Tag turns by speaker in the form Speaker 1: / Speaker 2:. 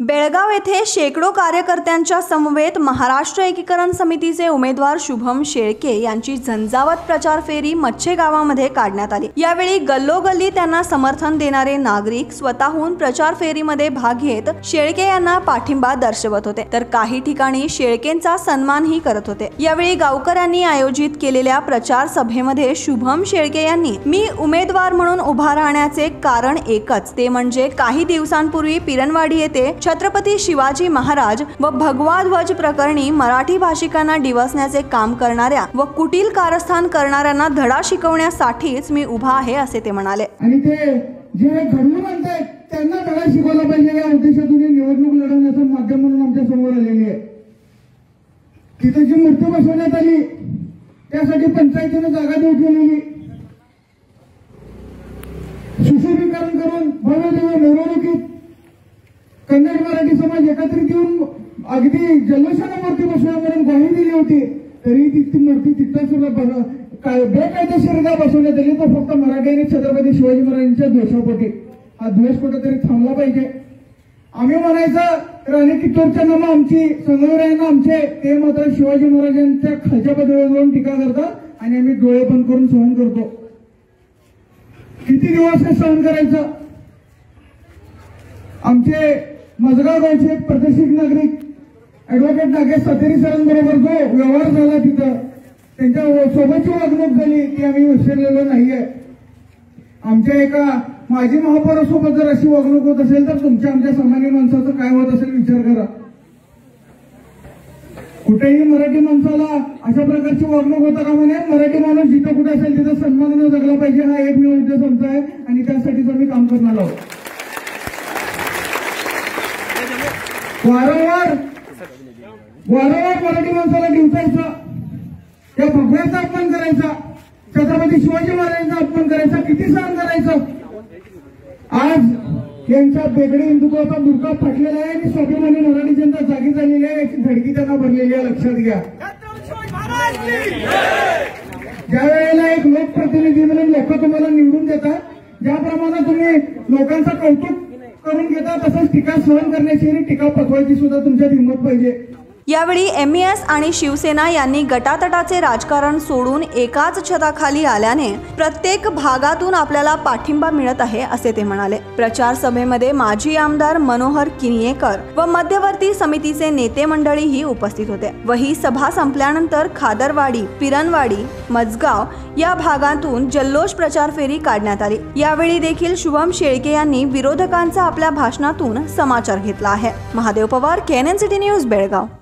Speaker 1: बेळगाव येथे शेकडो कार्यकर्त्यांच्या समवेत महाराष्ट्र एकीकरण समितीचे उमेदवार शुभम शेळके यांची झंझावत प्रचार फेरी मच्छे गावामध्ये काढण्यात आली। यावेळी गल्लोगल्ली त्यांना समर्थन देणारे नागरिक स्वतःहून प्रचार फेरीमध्ये भाग घेत शेळके यांना पाठिंबा दर्शवत होते, तर काही ठिकाणी शेळकेंचा सन्मानही करत होते। यावेळी गावकऱ्यांनी आयोजित केलेल्या प्रचार सभेमध्ये शुभम शेळके यांनी मी उमेदवार म्हणून उभा राहण्याचे कारण एकच, ते म्हणजे काही दिवसांपूर्वी पिरणवाडी येथे छत्रपती शिवाजी महाराज व भगवा ध्वज प्रकरणी मराठी भाषिकांना डिवचण्याचे काम करणाऱ्या व कुटील कारस्थान करणाऱ्यांना धडा शिकवण्यासाठीच मी उभा आहे असे ते म्हणाले।
Speaker 2: आणि ते जे घडवून म्हणतात त्यांना धडा शिकवला पाहिजे या उद्देशातून निवडणूक लढवण्याचं माध्यम म्हणून आमच्या समोर आलेली आहे। तिथे जी मूर्ती बसवण्यात आली त्यासाठी पंचायतीने जागा देऊ केलेली, सुशोभीकरण करून भव्य दिव्य मिरवणुकीत कन्नड मराठी समाज एकत्रित येऊन अगदी जल्लोषाने मूर्ती बसवूया म्हणून ग्वाही दिली होती, तरी ती मूर्ती तिथं सुद्धा बेकायदेशीररित्या बसवण्यात आली। तो फक्त मराठी आणि छत्रपती शिवाजी महाराजांच्या द्वेषापोटी। हा द्वेष कुठेतरी थांबला पाहिजे। आम्ही म्हणायचं राणी कित्तूरच्या नाम आमची संगमनेर आमचे, ते मात्र शिवाजी महाराजांच्या खालच्या पदवीवर जाऊन टीका करतात आणि आम्ही डोळे बंद करून सहन करतो। किती दिवस हे सहन करायचं? आमचे मजगाव गावचे एक प्रतिष्ठित नागरिक ऍडव्होकेट नागेश सातेरी सरांबरोबर जो व्यवहार झाला तिथं त्यांच्या सोबतची वागणूक झाली ती आम्ही विसरलेलो नाहीये। आमच्या एका माजी महापौरासोबत जर अशी वागणूक होत असेल तर तुमच्या आमच्या सामान्य माणसाचं काय होत असेल विचार करा। कुठेही मराठी माणसाला अशा प्रकारची वागणूक होता कामा नये। मराठी माणूस जिथं कुठे असेल तिथं सन्मानाने जगला पाहिजे, हा एकमेव उद्देश आमचा आहे आणि त्यासाठीच आम्ही काम करणार आहोत। वारंवार मराठी माणसाला डिवचायचा, त्या भगव्याचा अपमान करायचा, छत्रपती शिवाजी महाराजांचा अपमान करायचा, किती सहन करायचं? आज यांचा बेगडे हिंदुत्वाचा बुरका फाटलेला आहे आणि स्वाभिमानी मराठी जनता जागी झालेली आहे, याची धडकी त्यांना भरलेली आहे, लक्षात घ्या। ज्या वेळेला एक लोकप्रतिनिधी म्हणून लोक तुम्हाला निवडून देतात, ज्याप्रमाणे तुम्ही लोकांचं कौतुक करून घेता तसंच टीका सहन करण्याची आणि टीका पचवायची सुद्धा तुमच्यात हिंमत पाहिजे।
Speaker 1: यावेळी एमईएस आणि शिवसेना यांनी गटातटाचे राजकारण सोडून एकाच छताखाली आल्याने प्रत्येक भागातून आपल्याला पाठिंबा मिळत आहे असे ते म्हणाले। प्रचार सभेमध्ये माजी आमदार मनोहर किनियेकर व मध्यवर्ती समितीचे नेते मंडळीही उपस्थित होते व ही सभा संपल्यानंतर खादरवाडी, पिरणवाडी, मजगाव या भागातून जल्लोष प्रचार फेरी काढण्यात आली। यावेळी देखील शुभम शेळके यांनी विरोधकांचा आपल्या भाषणातून समाचार घेतला आहे। Mahadev Pawar, KNN city news, Belgaum.